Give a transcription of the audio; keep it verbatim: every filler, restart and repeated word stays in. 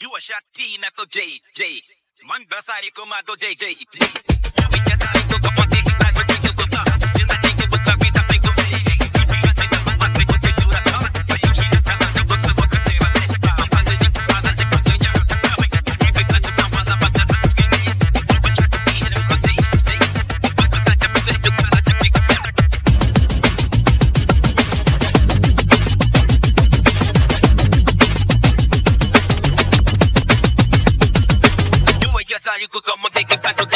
You a shotty na to J J. Man basari ko ma to J J. We just are to go on take that with you go up. In the take with the with the take go. You could come and take it back to